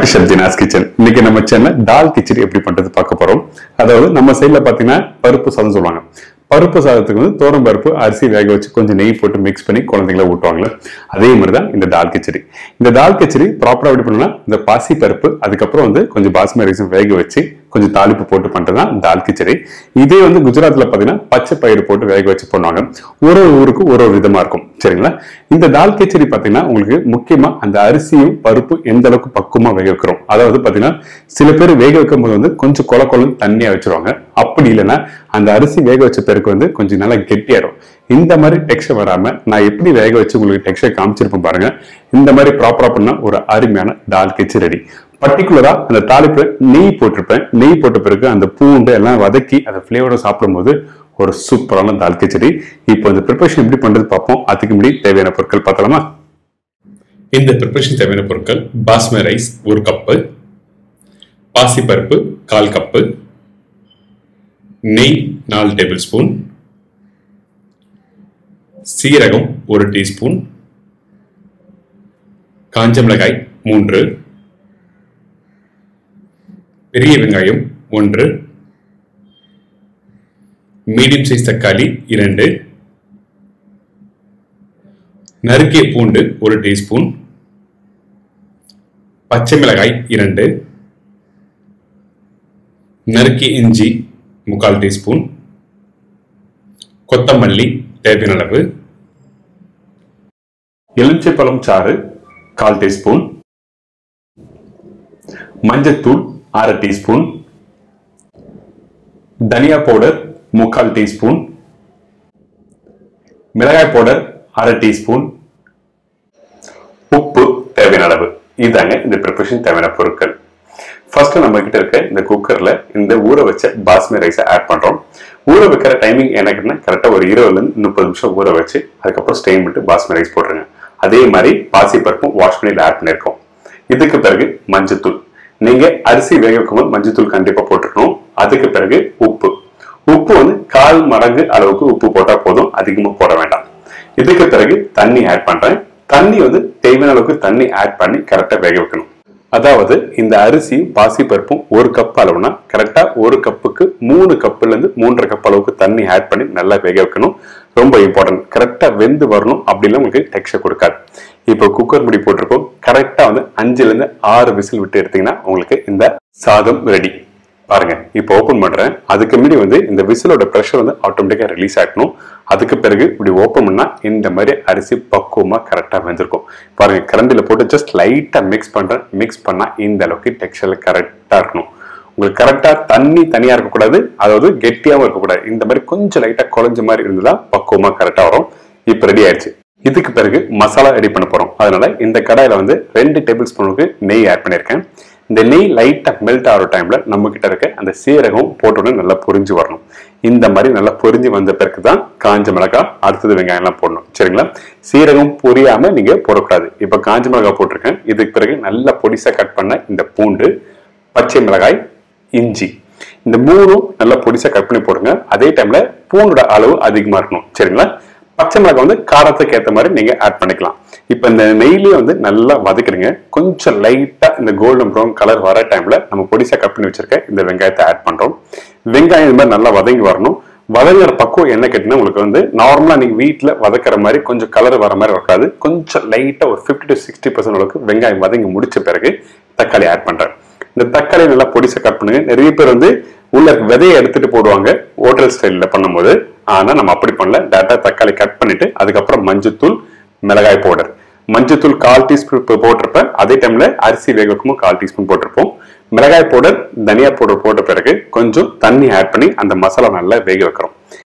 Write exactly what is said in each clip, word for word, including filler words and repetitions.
back to Chef Deena's kitchen. இன்னைக்கு நம்ம சேனல்ல டால் கிச்சடி எப்படி பண்றது பார்க்க போறோம். அதாவது நம்ம சைடுல பாத்தீங்கன்னா பருப்பு சாதம் சொல்லுவாங்க. பருப்பு சாதத்துக்கு வந்து தோரம் பருப்பு அரிசி வேக வச்சு கொஞ்சம் நெய் போட்டு மிக்ஸ் பண்ணி குழந்தைகளை ஊட்டுவாங்க. அதே மாதிரி தான் இந்த டால் கிச்சடி. இந்த டால் கிச்சடி ப்ராப்பரா எப்படி பண்ணணும்னா இந்த பாசி பருப்பு அதுக்கப்புறம் வந்து கொஞ்சம் பாஸ்மதி ரைஸ் வேக வச்சு கொஞ்சம் தாளிப்பு போட்டு பண்றதுதான் டால் கிச்சடி. இதே வந்து குஜராத்ல பாத்தீங்கன்னா பச்சை பயிறு போட்டு வேக வச்சு பண்ணுவாங்க. ஒரு ஒரு ஊருக்கு ஒரு ஒரு விதமா இருக்கும். சரிங்களா? இந்த டால் கிச்சடி பாத்தீங்கன்னா உங்களுக்கு முக்கியமா அந்த அரிசியும் பருப்பு எந்த அளவுக்கு பக்குவமா வேக வைக்கிறோம். அதாவது பாத்தீங்கன்னா சில பேர் வேக வைக்கும் போது வந்து கொஞ்சம் கொல கொலன்னு தண்ணியா வச்சிருவாங்க. அப்படி இல்லைன்னா அந்த அரிசி வேக வச்ச பேருக்கு வந்து கொஞ்சம் நல்லா கெட்டியாயிடும். இந்த மாதிரி டெக்ஸ்டர் வராம நான் எப்படி வேக வச்சு உங்களுக்கு டெக்ஸ்டர் காமிச்சிருப்பேன் பாருங்க. இந்த மாதிரி ப்ராப்பரா பண்ணா ஒரு அருமையான டால் கிச்சடி ரெடி. பர்டிகுலரா அந்த தாளிப்பு நெய் போட்டிருப்பேன். நெய் போட்ட பிறகு அந்த பூண்டு எல்லாம் வதக்கி அந்த பிளேவரோட சாப்பிடும் போது ஒரு சூப்பரான தால் கிச்சடி. இப்போ இந்த ப்ரிப்பரேஷன் எப்படி பண்றது பார்ப்போம். அதுக்கு முன்னாடி தேவையான பொருட்கள் பார்த்தலாமா? இந்த ப்ரிப்பரேஷன் தேவையான பொருட்கள் பாஸ்மதி ரைஸ் ஒரு கப்பு, பாசிப்பருப்பு கால் கப்பு, நெய் நாலு டேபிள் ஸ்பூன், சீரகம் ஒரு டீஸ்பூன், காஞ்ச மிளகாய் மூன்று, பெரிய வெங்காயம் ஒன்று, மீடியம் சைஸ் தக்காளி இரண்டு, நறுக்கிய பூண்டு ஒரு டீஸ்பூன், பச்சை மிளகாய் இரண்டு, நறுக்கிய இஞ்சி முக்கால் டீஸ்பூன், கொத்தமல்லி தேவையான அளவு, எலுமிச்சை பழம் சாறு கால் டீஸ்பூன், மஞ்சத்தூள் அரை டீஸ்பூன், தனியா பவுடர் முக்கால் டீஸ்பூன், மிளகாய் பவுடர் அரை டீஸ்பூன், உப்பு தேவையான அளவு. இதாங்க இந்த ப்ரிப்பரேஷன் தேவையான பொருட்கள். ஃபர்ஸ்ட் நம்ம கிட்ட இருக்க இந்த குக்கர்ல இந்த ஊற வச்ச பாஸ்மதி ரைஸை ஆட் பண்றோம். ஊற வைக்கிற டைமிங் எனக்குன்னா கரெக்டா ஒரு இருபதுல இருந்து முப்பது நிமிஷம் ஊற வச்சு அதுக்கப்புறம் ஸ்டெயின் பண்ணிட்டு பாஸ்மதி ரைஸ் போட்டுருங்க. அதே மாதிரி பாசி பருப்பும் வாஷ் பண்ணி ஆட் பண்ணிருக்கோம். இதுக்கு பிறகு மஞ்சத்தூள். நீங்க அரிசி வேக வைக்கும்போது மஞ்சத்தூள் கண்டிப்பா போட்டுக்கணும். அதுக்கு பிறகு உப்பு. உப்பு வந்து கால் மடங்கு அளவுக்கு உப்பு போட்டா போதும், அதிகமா போட வேண்டாம். இதுக்கு பிறகு தண்ணி ஆட் பண்றேன். தண்ணி வந்து தேவையான அளவுக்கு தண்ணி ஆட் பண்ணி கரெக்டா வேக வைக்கணும். அதாவது இந்த அரிசி பாசி பருப்பும் ஒரு கப் அளவுனா கரெக்டா ஒரு கப்புக்கு மூணு கப்புல இருந்து மூன்றரை கப் அளவுக்கு தண்ணி ஆட் பண்ணி நல்லா வேக வைக்கணும். ரொம்ப இம்பார்ட்டன்ட். கரெக்டா வெந்து வரணும். அப்படின்னா உங்களுக்கு டெக்ஸ்சர் கொடுக்காது. இப்போ குக்கர் முடி போட்டிருக்கோம். கரெக்டா வந்து அஞ்சுல இருந்து ஆறு விசில் விட்டு எடுத்தீங்கன்னா உங்களுக்கு இந்த சாதம் ரெடி. பாருங்க இப்போ ஓபன் பண்றேன். அதுக்கு முன்னாடி வந்து இந்த விசிலோட ப்ரெஷர் வந்து ஆட்டோமேட்டிக்கா ரிலீஸ் ஆகணும். அதுக்கு பிறகு இப்படி ஓப்பன் பண்ணா இந்த மாதிரி அரிசி பக்குவமா கரெக்டா வெந்திருக்கும். பாருங்க கரண்டில போட்டு ஜஸ்ட் லைட்டா மிக்ஸ் பண்றேன். மிக்ஸ் பண்ணா இந்த அளவுக்கு டெக்ஸ்சர்ல கரெக்டா இருக்கணும். உங்களுக்கு கரெக்டா தண்ணி தனியா இருக்கக்கூடாது, அதாவது கெட்டியாவும் இருக்கக்கூடாது. இந்த மாதிரி கொஞ்சம் லைட்டா குழஞ்ச மாதிரி இருந்ததா பக்குவமா கரெக்டா வரும். இப்ப ரெடி ஆயிடுச்சு. இதுக்கு பிறகு மசாலா ரெடி பண்ண போறோம். அதனால இந்த கடாயில வந்து ரெண்டு டேபிள் ஸ்பூனுக்கு நெய் ஆட் பண்ணிருக்கேன். இந்த நெய் லைட்டா மெல்ட் ஆகிற டைம்ல நம்ம கிட்ட இருக்க அந்த சீரகம் போட்டோன்னு நல்லா பொரிஞ்சு வரணும். இந்த மாதிரி நல்லா பொரிஞ்சு வந்த பிறகு தான் காஞ்ச மிளகாய் அடுத்தது வெங்காயம் எல்லாம் போடணும். சரிங்களா? சீரகம் பொரியாம நீங்க போடக்கூடாது. இப்ப காஞ்ச மிளகாய் போட்டிருக்கேன். இதுக்கு பிறகு நல்லா பொடிசா கட் பண்ண இந்த பூண்டு, பச்சை மிளகாய், இஞ்சி, இந்த மூணும் நல்லா பொடிசா கட் பண்ணி போடுங்க. அதே டைம்ல பூண்டோட அளவு அதிகமா இருக்கணும். சரிங்களா? பச்சை மிளகாய் வந்து காரத்துக்கு ஏற்ற மாதிரி நீங்க ஆட் பண்ணிக்கலாம். இப்ப இந்த நெய்லயே வந்து நல்லா வதக்குறீங்க. கொஞ்சம் லைட்டா இந்த கோல்டன் ப்ரௌன் கலர் வர டைம்ல நம்ம பொடிசா கட் பண்ணி வச்சிருக்க இந்த வெங்காயத்தை ஆட் பண்றோம். வெங்காயம் இந்த மாதிரி நல்லா வதங்கி வரணும். வதங்குற பக்குவம் என்ன கேட்டீங்கன்னா உங்களுக்கு வந்து நார்மலா நீங்க வீட்டுல வதக்குற மாதிரி கொஞ்சம் கலர் வர மாதிரி இருக்காது. கொஞ்சம் லைட்டா ஒரு பிப்டி டு சிக்ஸ்டி பர்சன்ட் அளவுக்கு வெங்காயம் வதங்கி முடிச்ச பிறகு தக்காளி ஆட் பண்றேன். இந்த தக்காளி நல்லா பொடிசா கட் பண்ணுங்க. நிறைய பேர் வந்து உள்ள விதையை எடுத்துட்டு போடுவாங்க ஹோட்டல் ஸ்டைல்ல பண்ணும்போது. ஆனா நம்ம அப்படி பண்ணல. டேரக்டா தக்காளி கட் பண்ணிட்டு அதுக்கப்புறம் மஞ்சத்தூள், மிளகாய் பவுடர். மஞ்சத்தூள் கால் டீஸ்பூன் போட்டிருப்பேன். அதே டைம்ல அரிசி வேக வைக்கும் கால் டீஸ்பூன் போட்டிருப்போம். மிளகாய் பவுடர், தனியா பவுடர் போட்ட பிறகு கொஞ்சம் தண்ணி ஆட் பண்ணி அந்த மசாலா நல்லா வேக வைக்கிறோம்.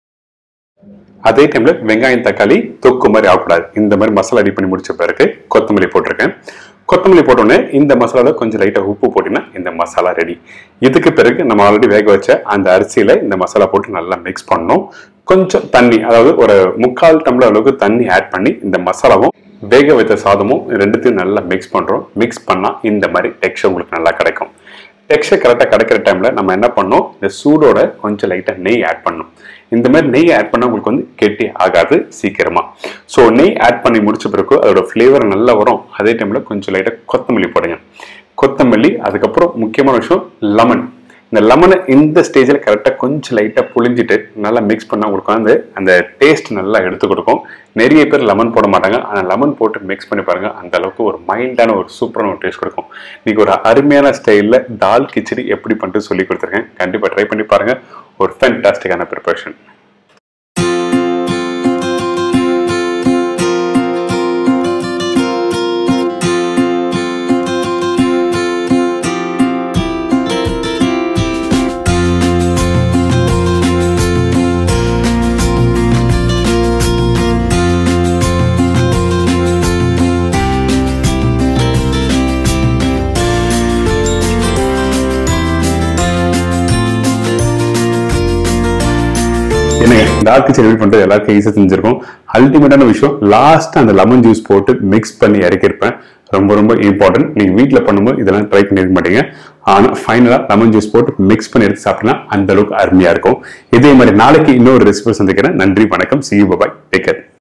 அதே டைம்ல வெங்காயம் தக்காளி தொக்கு மாதிரி ஆகக்கூடாது. இந்த மாதிரி மசாலா ரெடி பண்ணி முடிச்ச பிறகு கொத்தமல்லி போட்டிருக்கேன். கொத்தமல்லி போட்டோன்னே இந்த மசாலால கொஞ்சம் லைட்டா உப்பு போட்டீங்கன்னா இந்த மசாலா ரெடி. இதுக்கு பிறகு நம்ம ஆல்ரெடி வேக வச்ச அந்த அரிசியில இந்த மசாலா போட்டு நல்லா மிக்ஸ் பண்ணணும். கொஞ்சம் தண்ணி, அதாவது ஒரு முக்கால் டம்ளர் அளவுக்கு தண்ணி ஆட் பண்ணி இந்த மசாலாவும் வேக வைத்த சாதமும் ரெண்டுத்தையும் நல்லா மிக்ஸ் பண்றோம். மிக்ஸ் பண்ணா இந்த மாதிரி டெக்ஸ்சர் உங்களுக்கு நல்லா கிடைக்கும். டெக்ஸ்சர் கரெக்டா கிடைக்கிற டைம்ல நம்ம என்ன பண்ணோம், இந்த சூடோட கொஞ்சம் லைட்டா நெய் ஆட் பண்ணணும். இந்த மாதிரி நெய் ஆட் பண்ணா உங்களுக்கு வந்து கெட்டி ஆகாது சீக்கிரமா. ஸோ நெய் ஆட் பண்ணி முடிச்ச பிறகு அதோட ஃப்ளேவர் நல்லா வரும். அதே டைம்ல கொஞ்சம் லைட்டா கொத்தமல்லி போடுங்க. கொத்தமல்லி, அதுக்கப்புறம் முக்கியமான விஷயம் லெமன். இந்த லெமனை இந்த ஸ்டேஜில் கரெக்டாக கொஞ்சம் லைட்டாக புளிஞ்சிட்டு நல்லா மிக்ஸ் பண்ணால் உங்களுக்கு வந்து அந்த டேஸ்ட் நல்லா எடுத்து கொடுக்கும். நிறைய பேர் லெமன் போட மாட்டாங்க, ஆனால் லெமன் போட்டு மிக்ஸ் பண்ணி பாருங்கள், அந்த அளவுக்கு ஒரு மைல்டான ஒரு சூப்பரான ஒரு டேஸ்ட் கொடுக்கும். இன்னைக்கு ஒரு அருமையான ஸ்டைலில் தால் கிச்சடி எப்படி பண்ணிட்டு சொல்லி கொடுத்துருக்கேன். கண்டிப்பாக ட்ரை பண்ணி பாருங்கள். ஒரு ஃபேன்டாஸ்டிக்கான ப்ரிப்பரேஷன். தால் கிச்சடி ரெடி பண்றது எல்லாருக்கும் ஈஸியா செஞ்சிருக்கும். அல்டிமேட்டான விஷயம் லாஸ்ட் அந்த லெமன் ஜூஸ் போட்டு மிக்ஸ் பண்ணி இறக்கிருப்பேன். ரொம்ப ரொம்ப இம்பார்ட்டன்ட். நீங்க வீட்டுல பண்ணும்போது இதெல்லாம் ட்ரை பண்ணிருக்க மாட்டீங்க. ஆனா ஃபைனலா லெமன் ஜூஸ் போட்டு மிக்ஸ் பண்ணி எடுத்து சாப்பிட்டா அந்த அளவுக்கு அருமையா இருக்கும். இதே மாதிரி நாளைக்கு இன்னொரு ரெசிபி சந்திக்கிறேன். நன்றி, வணக்கம். See you, bye bye. Take care.